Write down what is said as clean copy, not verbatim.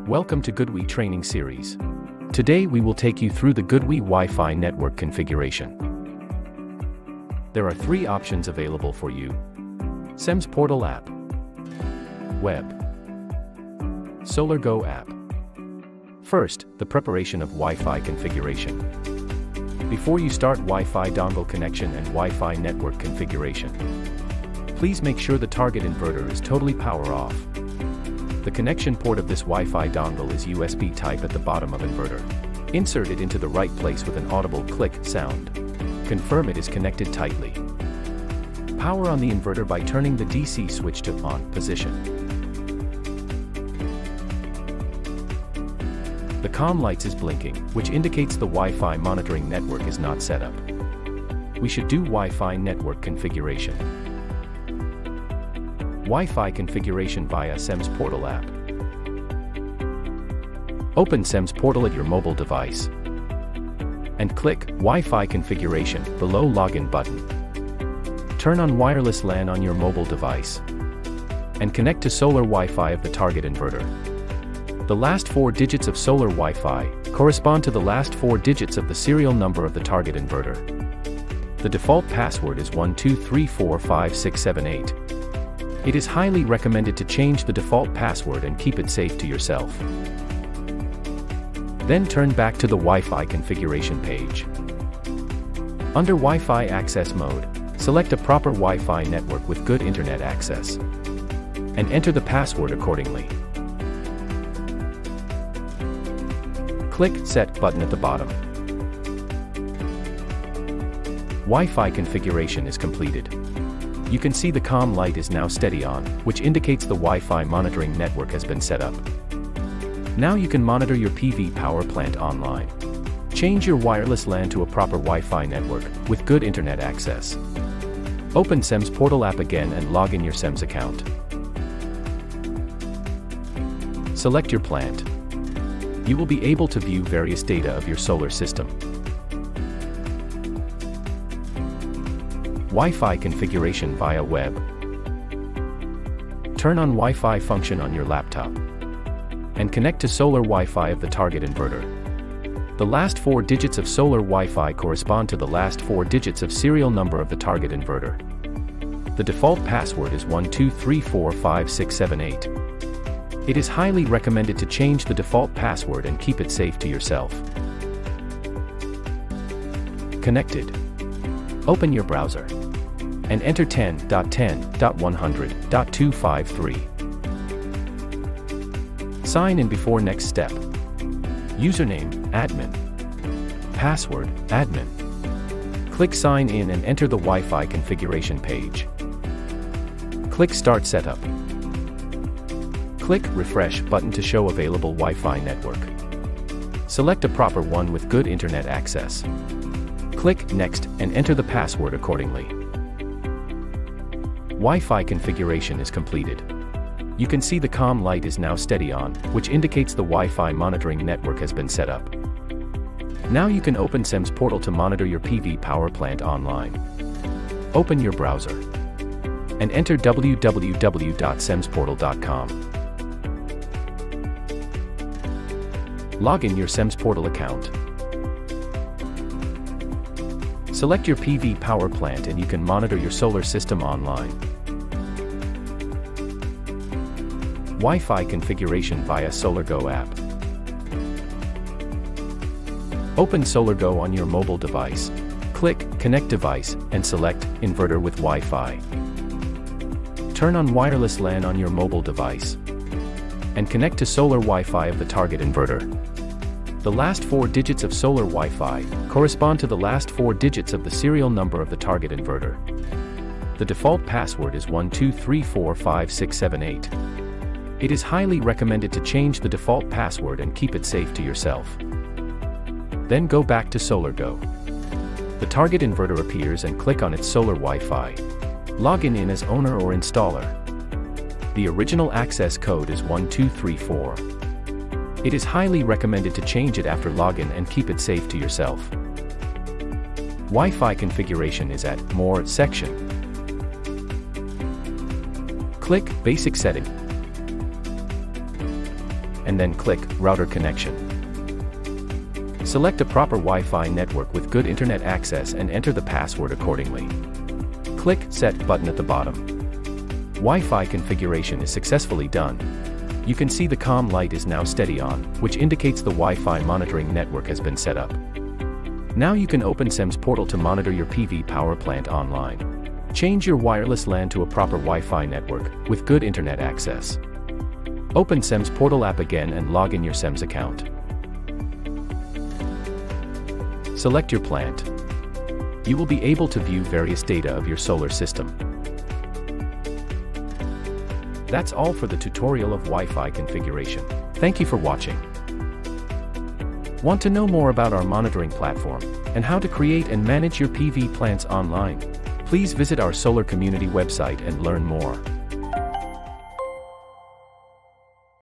Welcome to GoodWe Training Series. Today we will take you through the GoodWe Wi-Fi network configuration. There are three options available for you: SEMS Portal app, Web, SolarGo app. First, the preparation of Wi-Fi configuration. Before you start Wi-Fi dongle connection and Wi-Fi network configuration, please make sure the target inverter is totally power off. The connection port of this Wi-Fi dongle is USB type at the bottom of inverter. Insert it into the right place with an audible click sound. Confirm it is connected tightly. Power on the inverter by turning the DC switch to on position. The COM lights is blinking, which indicates the Wi-Fi monitoring network is not set up. We should do Wi-Fi network configuration. Wi-Fi configuration via SEMS Portal app. Open SEMS Portal at your mobile device and click Wi-Fi configuration below login button. Turn on wireless LAN on your mobile device and connect to solar Wi-Fi of the target inverter. The last 4 digits of solar Wi-Fi correspond to the last 4 digits of the serial number of the target inverter. The default password is 12345678. It is highly recommended to change the default password and keep it safe to yourself. Then turn back to the Wi-Fi configuration page. Under Wi-Fi access mode, select a proper Wi-Fi network with good internet access and enter the password accordingly. Click Set button at the bottom. Wi-Fi configuration is completed. You can see the COM light is now steady on, which indicates the Wi-Fi monitoring network has been set up. Now you can monitor your PV power plant online. Change your wireless LAN to a proper Wi-Fi network with good internet access. Open SEMS Portal app again and log in your SEMS account. Select your plant. You will be able to view various data of your solar system. Wi-Fi configuration via web. Turn on Wi-Fi function on your laptop and connect to solar Wi-Fi of the target inverter. The last 4 digits of solar Wi-Fi correspond to the last 4 digits of serial number of the target inverter. The default password is 12345678. It is highly recommended to change the default password and keep it safe to yourself. Connected. Open your browser and enter 10.10.100.253. Sign in before next step. Username, admin. Password, admin. Click Sign in and enter the Wi-Fi configuration page. Click Start Setup. Click Refresh button to show available Wi-Fi network. Select a proper one with good internet access. Click Next and enter the password accordingly. Wi-Fi configuration is completed. You can see the COM light is now steady on, which indicates the Wi-Fi monitoring network has been set up. Now you can open SEMS Portal to monitor your PV power plant online. Open your browser and enter www.semsportal.com. Log in your SEMS Portal account. Select your PV power plant and you can monitor your solar system online. Wi-Fi configuration via SolarGo app. Open SolarGo on your mobile device. Click Connect Device and select Inverter with Wi-Fi. Turn on wireless LAN on your mobile device and connect to solar Wi-Fi of the target inverter. The last 4 digits of solar Wi-Fi correspond to the last 4 digits of the serial number of the target inverter. The default password is 12345678. It is highly recommended to change the default password and keep it safe to yourself. Then go back to SolarGo. The target inverter appears and click on its solar Wi-Fi. Log in as owner or installer. The original access code is 1234. It is highly recommended to change it after login and keep it safe to yourself. Wi-Fi configuration is at More section. Click Basic Setting and then click Router Connection. Select a proper Wi-Fi network with good internet access and enter the password accordingly. Click Set button at the bottom. Wi-Fi configuration is successfully done. You can see the COM light is now steady on, which indicates the Wi-Fi monitoring network has been set up. Now you can open SEMS portal to monitor your PV power plant online. Change your wireless LAN to a proper Wi-Fi network, with good internet access. Open SEMS portal app again and log in your SEMS account. Select your plant. You will be able to view various data of your solar system. That's all for the tutorial of Wi-Fi configuration. Thank you for watching. Want to know more about our monitoring platform, and how to create and manage your PV plants online? Please visit our solar community website and learn more.